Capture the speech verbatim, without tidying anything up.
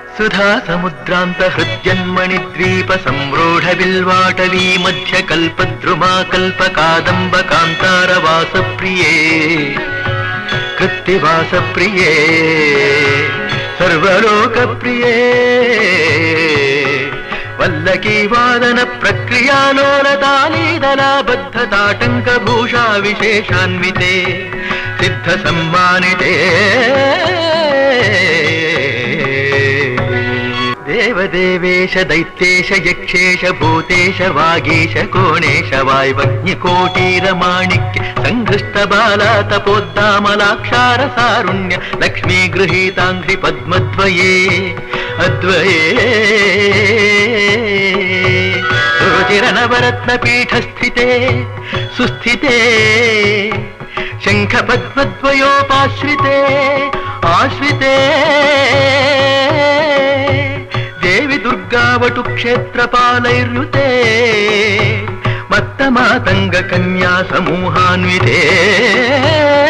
सुधा समुद्रांत हृद्यन्मणि द्वीप संरूढ़ बिल्वाटवी मध्य कल्पद्रुमा कल्प कादंब कांतार वास प्रिये कृत्तिवास प्रिये सर्वलोक प्रिये वल्लकी वादन प्रक्रियालोलतालीदलाबद्ध ताटंक भूषा विशेषान्विते सिद्ध सम्मानिते देवदेवेश दैत्येश यक्षेश भूतेश वागीश कोणेश वायवज्ञकोटीरमाणिक्य संघृष्ट बाला तपोद्दामलाक्षार सारुण्य लक्ष्मी गृहीतांघ्रि पद्मद्वये अद्वये रुचिरनवरत्न पीठ स्थिते सुस्थिते शंख पद्मद्वयोपाश्रिते आश्रिते देवी दुर्गावटु क्षेत्रपालैर्युते मत्तमातंग कन्या समूहान्विते